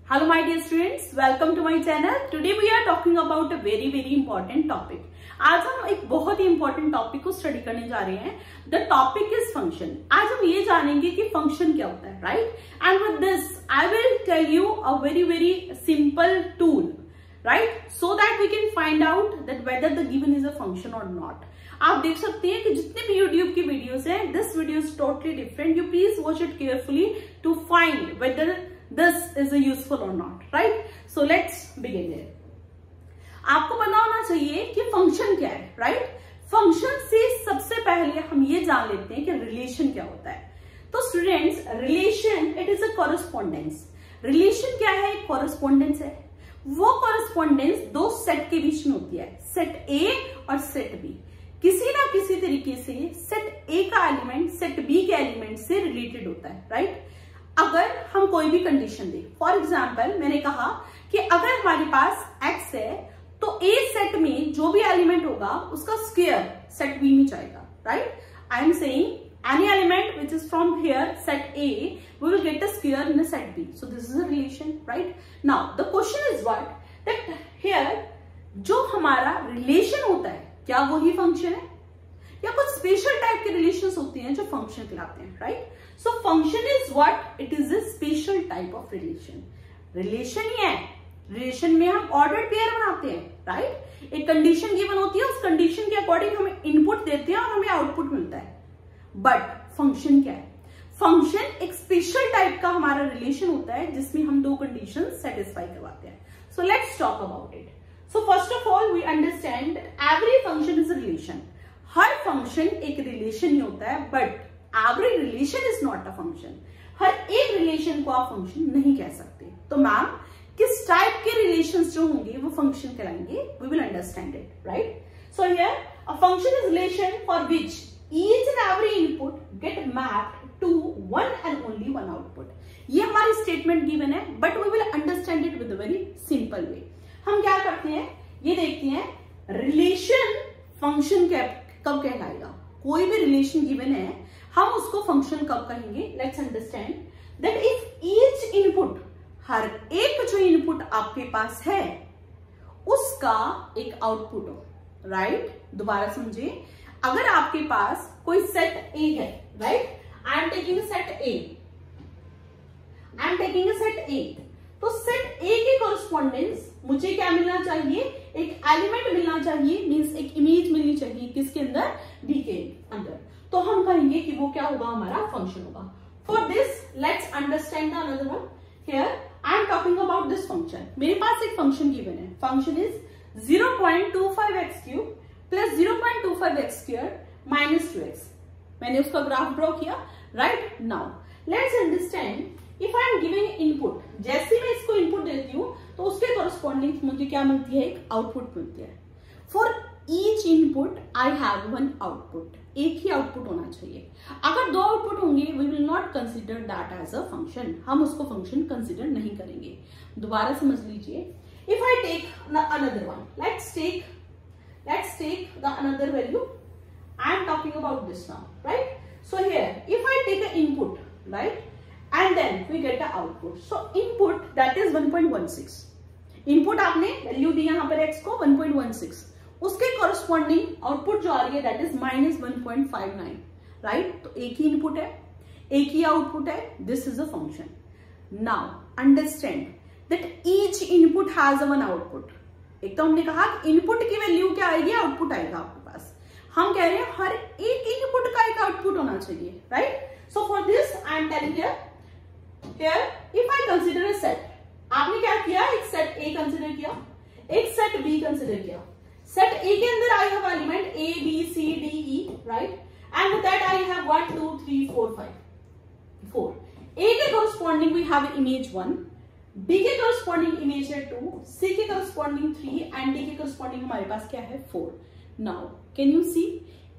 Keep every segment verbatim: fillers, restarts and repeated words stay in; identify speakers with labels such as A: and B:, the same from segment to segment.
A: Hello my dear students, welcome to my channel. Today we are talking about a very very important topic. आज हम एक बहुत ही important topic को study करने जा रहे हैं. The topic is function. आज हम ये जानेंगे कि function क्या होता है, right? And with this, I will tell you a very very simple tool, right? So that we can find out that whether the given is a function or not. आप देख सकते हैं कि जितने भी YouTube की वीडियोस हैं, this video is totally different. You please watch it carefully to find whether this is a useful or not, right? So let's begin here. आपको पता होना चाहिए कि फंक्शन क्या है, राइट? फंक्शन से सबसे पहले हम ये जान लेते हैं कि रिलेशन क्या होता है. तो students, relation it is a correspondence. Relation क्या है? कॉरेस्पॉन्डेंस है. वो कॉरेस्पॉन्डेंस दो सेट के बीच में होती है, सेट ए और सेट बी. किसी ना किसी तरीके से सेट ए का एलिमेंट सेट बी के एलिमेंट से रिलेटेड होता है, राइट? अगर हम कोई भी कंडीशन दें, फॉर एग्जाम्पल मैंने कहा कि अगर हमारे पास x है तो ए सेट में जो भी एलिमेंट होगा उसका स्क्वायर सेट बी में जाएगा, right? I am saying any element which is from here set A we will get a square in a set B. So this is a relation, right? Now the question is what that here जो हमारा relation होता है क्या वही function है या कुछ special type के रिलेशंस होते हैं जो फंक्शन कहलाते हैं, right? So function is what it is a special type of relation. Relation ही है, रिलेशन में हम ऑर्डर्ड पेयर बनाते हैं, राइट? एक कंडीशन गिवन होती है, उस कंडीशन के अकॉर्डिंग हमें इनपुट देते हैं और हमें आउटपुट मिलता है. बट फंक्शन क्या है? फंक्शन एक स्पेशल टाइप का हमारा रिलेशन होता है जिसमें हम दो कंडीशन सेटिस्फाई करवाते हैं. So let's talk about it. So first of all we understand every function is a relation. हर फंक्शन एक रिलेशन ही होता है, but every relation is not a function. हर एक रिलेशन को आप फंक्शन नहीं कह सकते. तो मैम किस टाइप के रिलेशंस जो होंगे वो फंक्शन कहलाएंगे? We will understand it, right? So here a function is relation for which each and every input get mapped to one and only one output. ये हमारी स्टेटमेंट गिवन है, but we will understand it with a very simple way. हम क्या करते हैं, ये देखते हैं रिलेशन फंक्शन कब कहलाएगा. कोई भी रिलेशन गिवन है, हम उसको फंक्शन कब कहेंगे? Let's understand that if each input, हर एक जो इनपुट आपके पास है उसका एक आउटपुट हो, राइट? दोबारा समझे, अगर आपके पास कोई सेट ए है, right? I am taking set A I am taking set A तो सेट ए के कॉरेस्पॉन्डेंस मुझे क्या मिलना चाहिए? एक एलिमेंट मिलना चाहिए, मींस एक इमेज मिलनी चाहिए. किसके अंदर? बी के अंदर. तो हम कहेंगे कि वो क्या होगा? हमारा फंक्शन होगा. For this let's understand the another one. Here I am talking about this function. मेरे पास एक फंक्शन गिवन है. Function is zero point two five X cube plus zero point two five X square minus two X. मैंने उसका graph draw किया, right? Now let's understand if I am giving input, जैसे मैं इसको input देती हूं तो उसके कॉरेस्पॉन्डिंग मुझे क्या मिलती है? एक आउटपुट मिलती है. For each input I have one output. एक ही आउटपुट होना चाहिए. अगर दो आउटपुट होंगे we will not consider that as a function. हम उसको फंक्शन कंसिडर नहीं करेंगे. दोबारा समझ लीजिए. If I take another one, let's take let's take the another value. I am talking about this now, right? So here if I take a input, right, and then we get the output. So input that is one point one six. Input आपने value दी यहाँ पर x को one point one six. उसके corresponding output जो आ रही है that is minus one point five nine, right? तो एक ही इनपुट है, एक ही आउटपुट है. This is a function. Now understand that each input has a one output. एक तो हमने कहा इनपुट की वैल्यू क्या आएगी? आउटपुट आएगा आपके पास. हम कह रहे हैं हर एक इनपुट का एक आउटपुट होना चाहिए, right? So for this I am telling here Here, if I consider a set, आपने क्या किया? एक सेट A कंसिडर किया, एक सेट B कंसिडर किया. सेट A के अंदर I have element A, B, C, D, E, right? And with that I have one, two, three, four, five, four. A के corresponding we have image one, B के corresponding image है two, C के corresponding three, and D के corresponding हमारे पास क्या है? four. Now, can you see?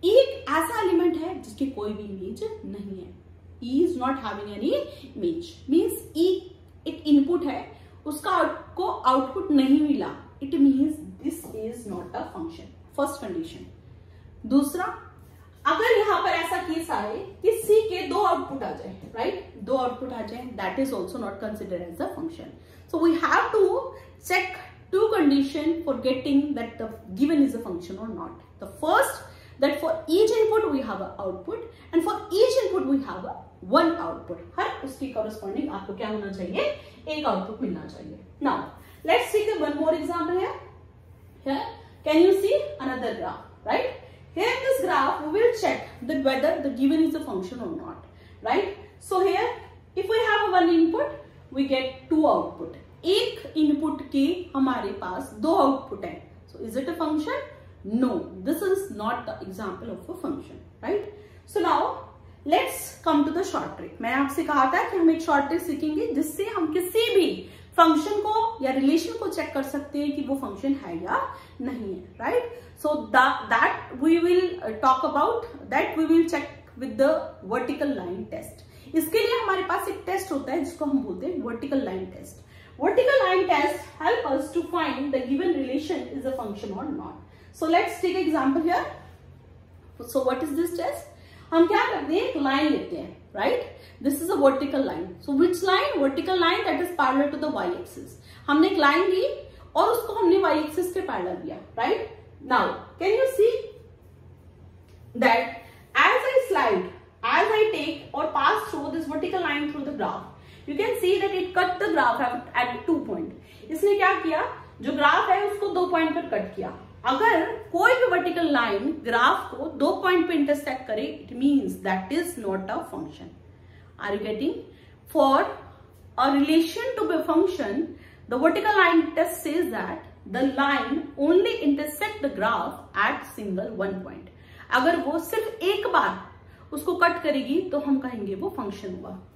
A: एक ऐसा एलिमेंट है जिसकी कोई भी इमेज नहीं है. E is not having any image. Means E एक इनपुट है, उसका को आउटपुट नहीं मिला. It means this is not a function. First condition. दूसरा, अगर यहाँ पर ऐसा केस आए कि सी के दो आउटपुट आ जाए, राइट, दो आउटपुट आ जाए, that is also not considered as a function. So we have to check two condition for getting that the given is a function or not. The first, that for each input we have a output, and for each input we have a one output. हर उसकी corresponding आपको क्या होना चाहिए, एक output मिलना चाहिए. Now let's take a one more example here. Here can you see another graph, right? Here in this graph we will check that whether the given is a function or not, right? So here if we have one input we get two output. एक input के हमारे पास दो output है. So is it a function? No, this is not the example of a function, right? So now let's come to the short trick. मैंने आपसे कहा था कि हम एक शॉर्ट ट्रिक सीखेंगे जिससे हम किसी भी फंक्शन को या रिलेशन को चेक कर सकते हैं कि वो फंक्शन है या नहीं है, right? So that we will talk about, that we will check with the vertical line test. इसके लिए हमारे पास एक टेस्ट होता है जिसको हम बोलते हैं vertical line test. Vertical line test help us to find the given relation is a function or not. So let's take example here. So what is this test? हम क्या करते हैं, एक लाइन लेते हैं, right? This is a vertical line. So which line? Vertical line that is parallel to the y-axis. हमने एक line ली और उसको हमने y-axis के parallel दिया, right? Now can you see that as I slide, as I take or pass through this vertical line through the graph, you can see that it cut the graph at, at two point. इसने क्या किया, जो graph है उसको दो point पर cut किया. अगर कोई भी वर्टिकल लाइन ग्राफ को दो पॉइंट पे इंटरसेक्ट करे, it means that is not a function. Are you getting? For a relation to be function, the vertical line test says that the line only intersect the graph at single one point. अगर वो सिर्फ एक बार उसको cut करेगी तो हम कहेंगे वो फंक्शन हुआ.